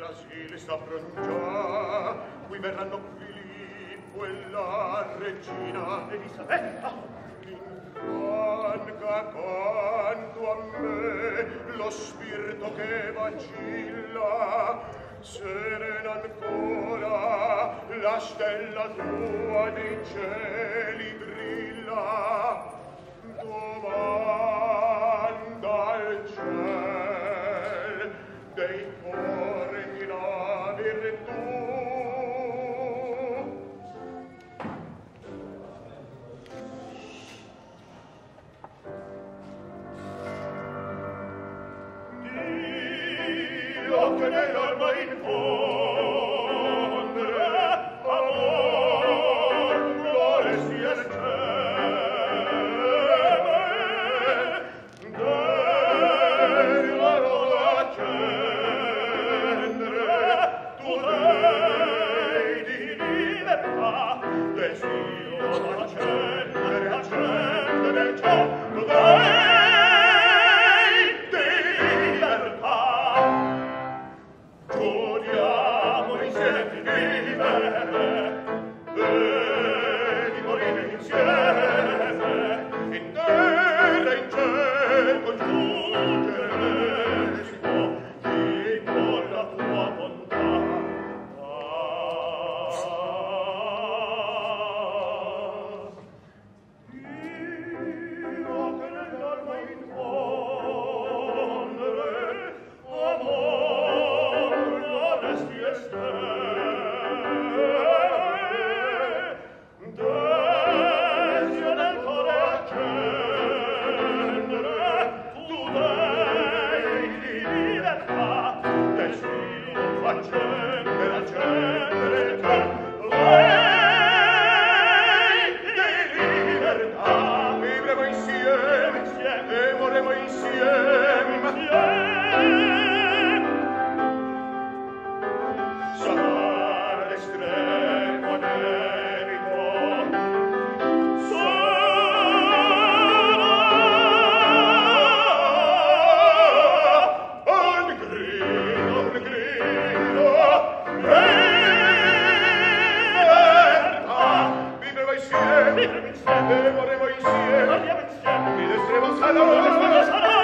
Brasil saprò già, qui verranno Filippo e la regina Elisabetta. Infranca accanto a me lo spirito che vacilla, serena ancora la stella tua dei cieli brilla. Domanda al ciel dei corpi la virtù. Dio che nell'alma infonde amor, gloria sia il Vorremmo insieme, andiamo insieme, mi destremo sarò,